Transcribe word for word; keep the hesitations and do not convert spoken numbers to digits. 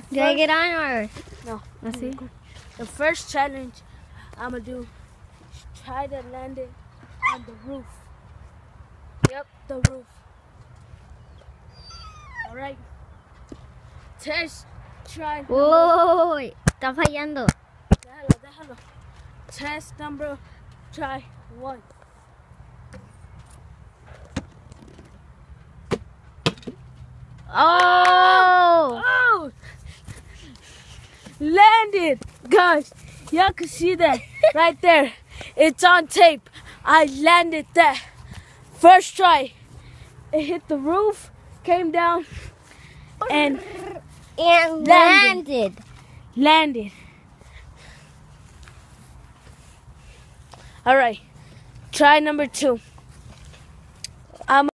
Did I get on or? No. Let's see. The first challenge I'm gonna do is try to land it on the roof. Yep, the roof. All right. Test, try. Uy, está fallando. Déjalo, déjalo. Test number, try one. Oh! Oh! Landed! Guys, y'all can see that right there. It's on tape. I landed that. First try. It hit the roof, came down, and And landed. landed. landed. All right. Try number two. I'm